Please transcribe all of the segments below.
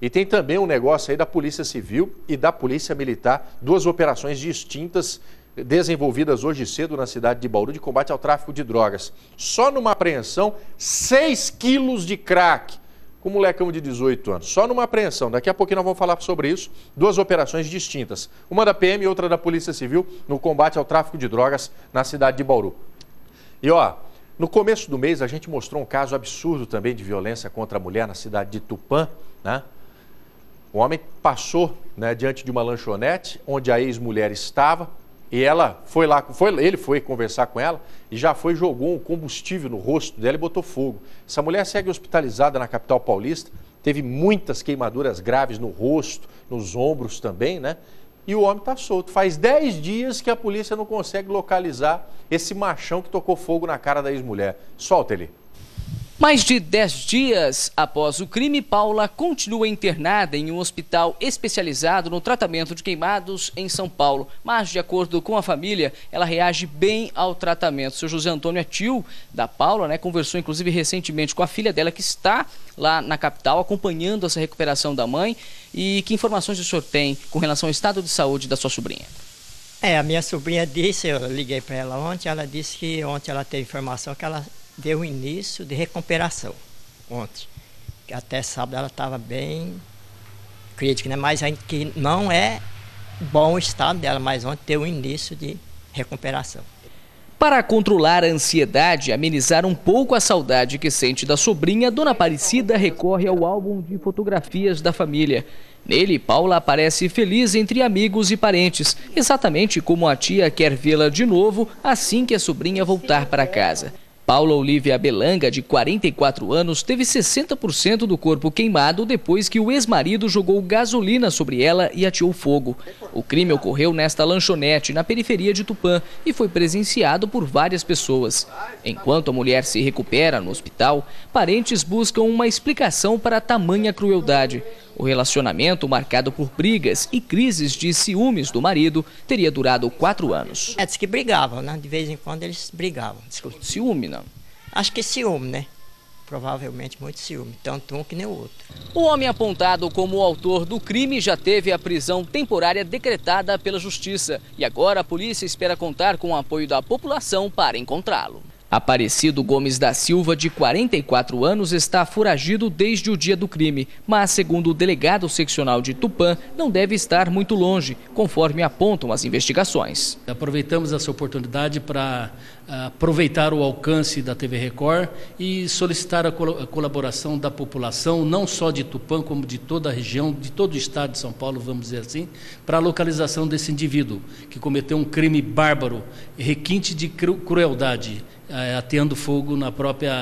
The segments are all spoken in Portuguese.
E tem também um negócio aí da Polícia Civil e da Polícia Militar, duas operações distintas desenvolvidas hoje cedo na cidade de Bauru de combate ao tráfico de drogas. Só numa apreensão, 6 quilos de crack com um molecão de 18 anos. Só numa apreensão. Daqui a pouquinho nós vamos falar sobre isso. Duas operações distintas. Uma da PM e outra da Polícia Civil no combate ao tráfico de drogas na cidade de Bauru. E ó, no começo do mês a gente mostrou um caso absurdo também de violência contra a mulher na cidade de Tupã, né? O homem passou, né, diante de uma lanchonete onde a ex-mulher estava e ela foi lá, ele foi conversar com ela e já jogou um combustível no rosto dela e botou fogo. Essa mulher segue hospitalizada na capital paulista, teve muitas queimaduras graves no rosto, nos ombros também, né? E o homem está solto. Faz 10 dias que a polícia não consegue localizar esse machão que tocou fogo na cara da ex-mulher. Solta ele. Mais de 10 dias após o crime, Paula continua internada em um hospital especializado no tratamento de queimados em São Paulo. Mas, de acordo com a família, ela reage bem ao tratamento. O seu José Antônio é tio da Paula, né? Conversou inclusive recentemente com a filha dela, que está lá na capital acompanhando essa recuperação da mãe. E que informações o senhor tem com relação ao estado de saúde da sua sobrinha? A minha sobrinha disse, eu liguei para ela ontem, ela disse que ontem ela teve informação que ela deu o início de recuperação ontem. Que até sábado ela estava bem crítica, né? Mas que não é bom o estado dela, mas ontem deu o início de recuperação. Para controlar a ansiedade e amenizar um pouco a saudade que sente da sobrinha, Dona Aparecida recorre ao álbum de fotografias da família. Nele, Paula aparece feliz entre amigos e parentes, exatamente como a tia quer vê-la de novo assim que a sobrinha voltar para casa. Paula Olívia Belanga, de 44 anos, teve 60% do corpo queimado depois que o ex-marido jogou gasolina sobre ela e ateou fogo. O crime ocorreu nesta lanchonete, na periferia de Tupã, e foi presenciado por várias pessoas. Enquanto a mulher se recupera no hospital, parentes buscam uma explicação para tamanha crueldade. O relacionamento, marcado por brigas e crises de ciúmes do marido, teria durado 4 anos. Diz que brigavam, né? De vez em quando eles brigavam. Desculpa. Ciúme, não? Acho que ciúme, né? Provavelmente muito ciúme, tanto um que nem o outro. O homem apontado como o autor do crime já teve a prisão temporária decretada pela Justiça. E agora a polícia espera contar com o apoio da população para encontrá-lo. Aparecido Gomes da Silva, de 44 anos, está foragido desde o dia do crime, mas, segundo o delegado seccional de Tupã, não deve estar muito longe, conforme apontam as investigações. Aproveitamos essa oportunidade para aproveitar o alcance da TV Record e solicitar a colaboração da população, não só de Tupã, como de toda a região, de todo o estado de São Paulo, vamos dizer assim, para a localização desse indivíduo que cometeu um crime bárbaro, requinte de crueldade, ateando fogo na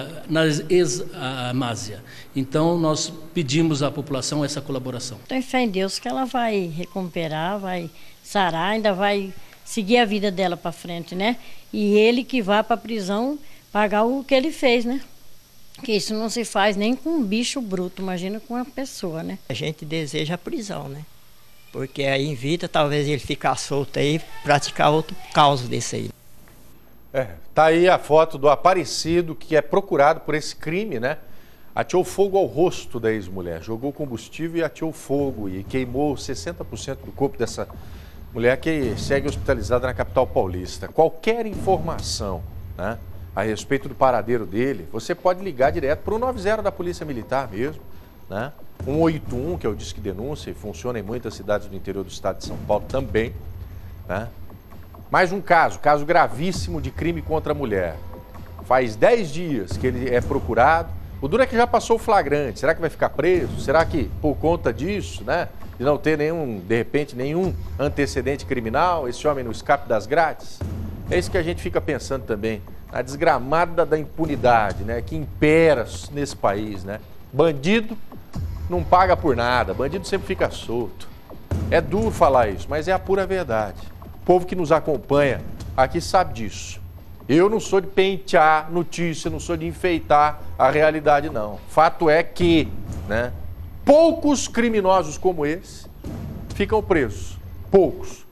ex-Amásia. Então, nós pedimos à população essa colaboração. Tenho fé em Deus que ela vai recuperar, vai sarar, ainda vai seguir a vida dela para frente, né? E ele que vá para a prisão pagar o que ele fez, né? Que isso não se faz nem com um bicho bruto, imagina com uma pessoa, né? A gente deseja a prisão, né? Porque aí em vida talvez ele ficar solto aí e praticar outro caos desse aí. Tá aí a foto do Aparecido, que é procurado por esse crime, né? Ateou fogo ao rosto da ex-mulher, jogou combustível e ateou fogo e queimou 60% do corpo dessa mulher que segue hospitalizada na capital paulista. Qualquer informação, né, a respeito do paradeiro dele, você pode ligar direto para o 90 da Polícia Militar mesmo, né? 181, que é o Disque Denúncia, e funciona em muitas cidades do interior do estado de São Paulo também, né? Mais um caso gravíssimo de crime contra a mulher. Faz 10 dias que ele é procurado. O duro é que já passou o flagrante. Será que vai ficar preso? Será que por conta disso, né, de não ter de repente, nenhum antecedente criminal, esse homem no escape das grades? É isso que a gente fica pensando também. A desgramada da impunidade, né, que impera nesse país, né? Bandido não paga por nada, bandido sempre fica solto. É duro falar isso, mas é a pura verdade. O povo que nos acompanha aqui sabe disso. Eu não sou de pentear notícia, não sou de enfeitar a realidade, não. Fato é que, né, poucos criminosos como esse ficam presos. Poucos.